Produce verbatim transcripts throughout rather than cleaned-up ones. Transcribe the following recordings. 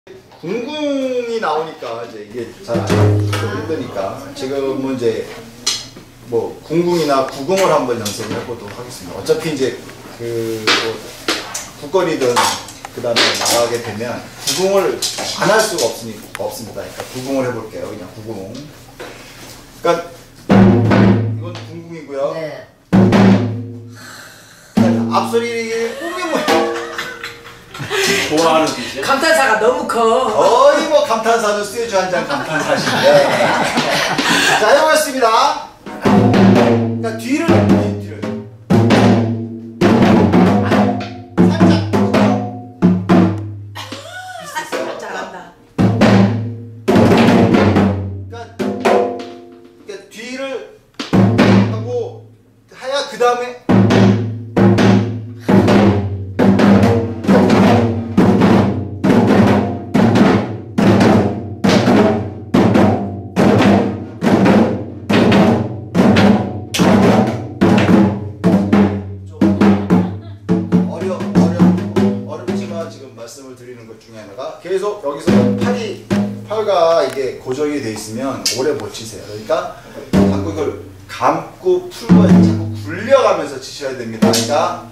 궁궁이 나오니까 이제 이게 잘 힘드니까 지금은 이제 뭐 궁궁이나 구궁을 한번 연습을 해보도록 하겠습니다. 어차피 이제 그 뭐 국거리든 그 다음에 나가게 되면 구궁을 안 할 수가 없으니, 없습니다. 그러니까 구궁을 해볼게요. 그냥 구궁. 그러니까 이건 궁궁이고요. 네. 앞소리를 꽁이 뭐야? 좋아하는 뜻이요? 감탄사가 너무 커. 거의 뭐 감탄사는 소주 한 잔 감탄사신데. 자, 해보겠습니다. 그러니까 뒤를 뒤를 살짝 잘한다. 그러니까, 그러니까 뒤를 하고 하야 그 다음에 말씀을 드리는 것 중에 하나가 계속 여기서 팔이 팔과 이게 고정이 돼 있으면 오래 못 치세요. 그러니까 자꾸 이걸 감고 풀고 자꾸 굴려가면서 치셔야 됩니다. 그러니까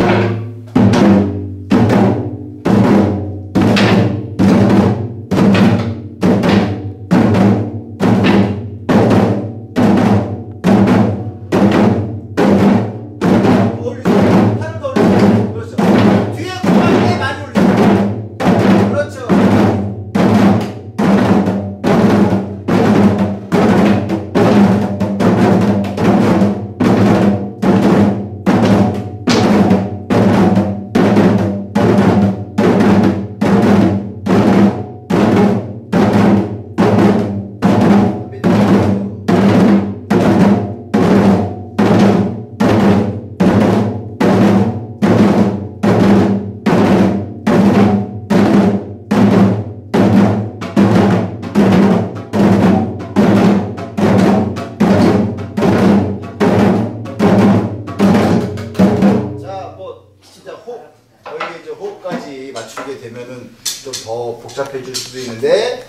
맞추게 되면은 좀 더 복잡해질 수도 있는데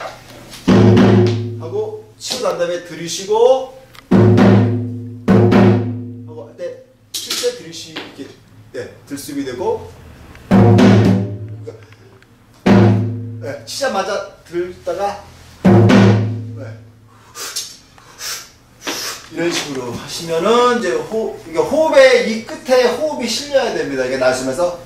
하고 치고 난 다음에 들이쉬고 하고 할 때 칠 때 들이쉬게 네, 들숨이 되고 그러니까, 네, 치자마자 들다가 네, 이런 식으로 하시면은 이제 호, 이게 호흡의 이 끝에 호흡이 실려야 됩니다. 이게 나시면서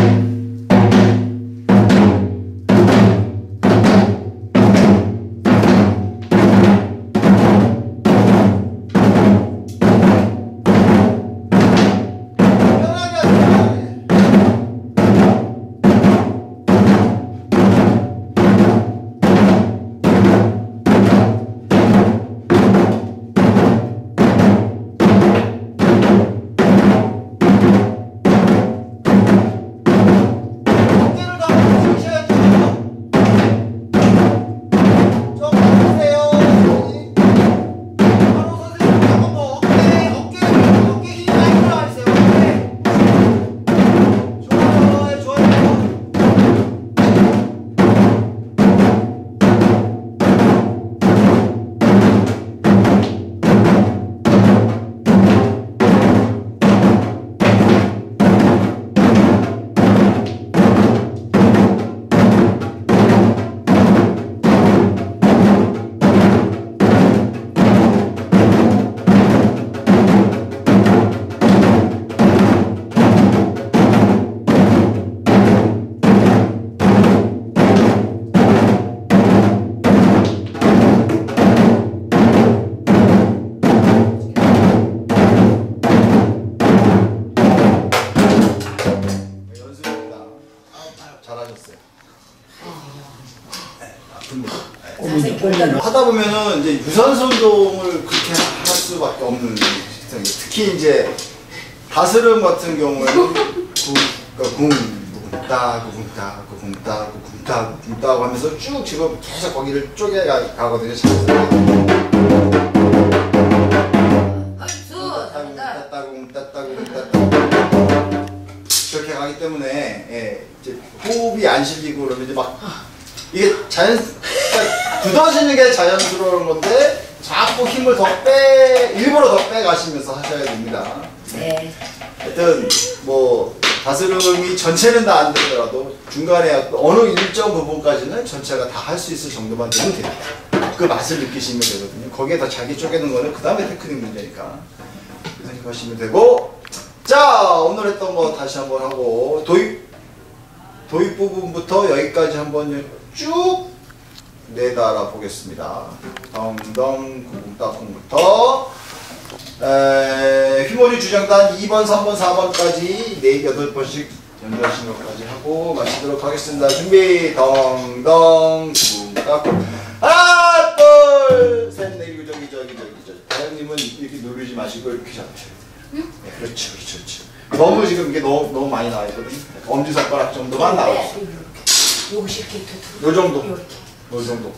잘하셨어요. 네, 아픕니다. 하다 보면은 이제 유산소 운동을 그렇게 할 수밖에 없는 시스템이에요. 특히 이제 다스름 같은 경우에는 구, 그러니까 궁, 구궁따, 구궁따, 구궁따, 구궁따, 구궁따 하면서 쭉 지금 계속 거기를 쪼개 가, 가거든요. 그렇게 가기 때문에 예, 이제 호흡이 안 실리고 그러면 이제 막 이게 자연, 그러니까 굳어지는 게 자연스러운 건데 자꾸 힘을 더 빼, 일부러 더 빼가시면서 하셔야 됩니다. 네. 하여튼 뭐 다스름이 전체는 다 안 되더라도 중간에 어느 일정 부분까지는 전체가 다 할 수 있을 정도만 되면 됩니다. 그 맛을 느끼시면 되거든요. 거기에 더 자기 쪼개는 거는 그 다음에 테크닉 문제니까 그렇게 생각하시면 되고, 자 오늘 했던 거 다시 한번 하고 도입 도입 부분부터 여기까지 한번 쭉 내달아 보겠습니다. 덩덩 구궁따궁부터 휘몰이 주장단 이 번, 삼 번, 사 번까지 네, 여덟 번씩 연주하신 것까지 하고 마치도록 하겠습니다. 준비 덩덩 구궁따궁 하나 둘 셋 넷 저기 저기 저기 저기 다현님은 이렇게 누르지 마시고 이렇게 잡으셔야 돼요. 응? 네, 그렇죠 그렇죠 그렇죠. 너무 지금 이게 너무 너무 많이 나와 있거든요. 엄지손가락 정도만 나오죠. 요것이 이렇게 요 정도. 요 정도.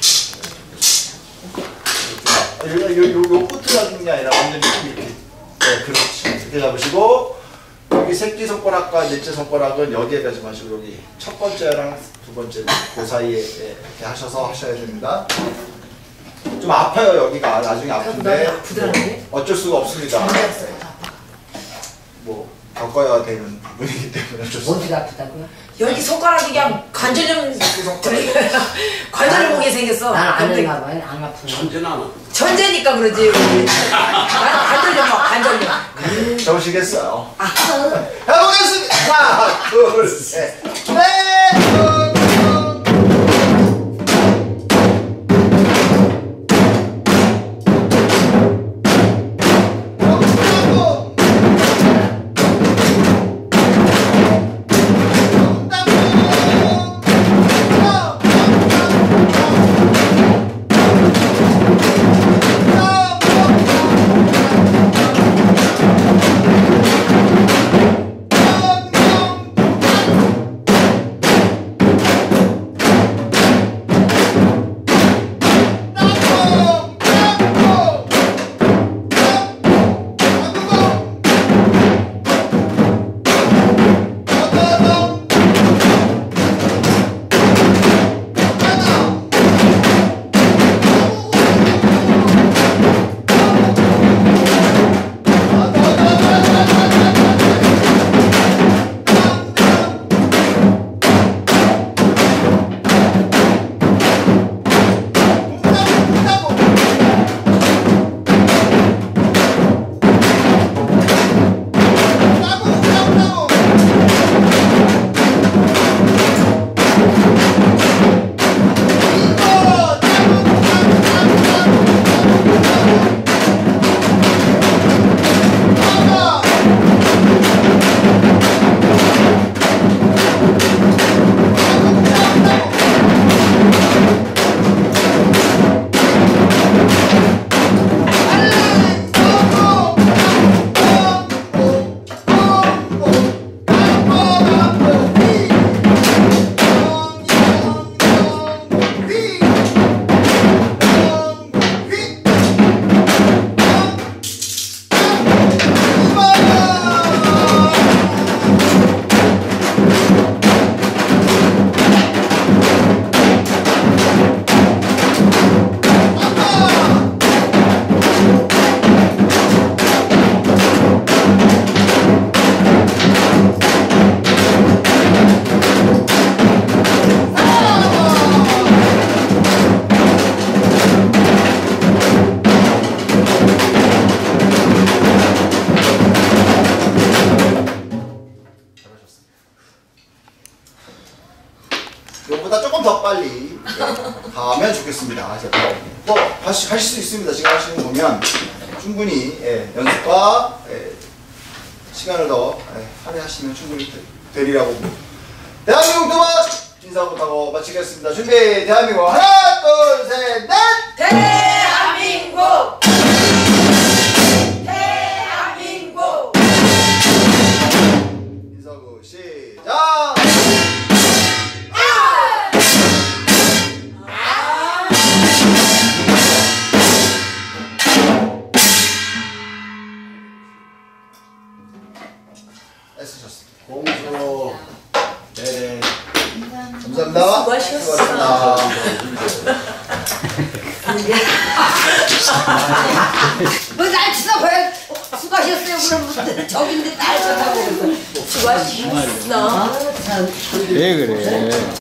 요, 요, 요, 요 끝을 잡는 게 아니라 완전히 이렇게. 네, 그렇죠. 이렇게 잡으시고, 여기 새끼손가락과 넷째 손가락은 여기에 가지 마시고, 여기 첫 번째랑 두 번째, 그 사이에 이렇게 하셔서 하셔야 됩니다. 좀 아파요, 여기가. 나중에 아픈데. 뭐 어쩔 수가 없습니다. 뭐, 겪어야 되는 부분이기 때문에 어쩔 수 어디가 아프다고요? 여기 손가락이 그냥 관절염 관절염 오게 생겼어. 난 안 했나 봐요. 안 아프네. 천재나 천재니까 그러지. 난 관절염 관절염. 좋으시겠어요? 아. 해보겠습니다. 하나, 둘, 셋, 넷. 이것보다 조금 더 빨리 가면 좋겠습니다. 뭐 하실, 하실 수 있습니다. 지금 하시는 거 보면 충분히 예, 연습과 예, 시간을 더 예, 할애하시면 충분히 되리라고 봅니다. 대한민국 두 번 인사부터 마치겠습니다. 준비 대한민국 하나 둘 셋 넷 대한민국 대한민국 인사부 시작. 애쓰셨습니다. 공수 네네 감사합니다. 수고하셨습니다. 뭐날 쳐다봐요. 수고하셨어요. 그럼 저긴데 날 쳐다보고. 수고하셨어. 아, 참. 왜 그래?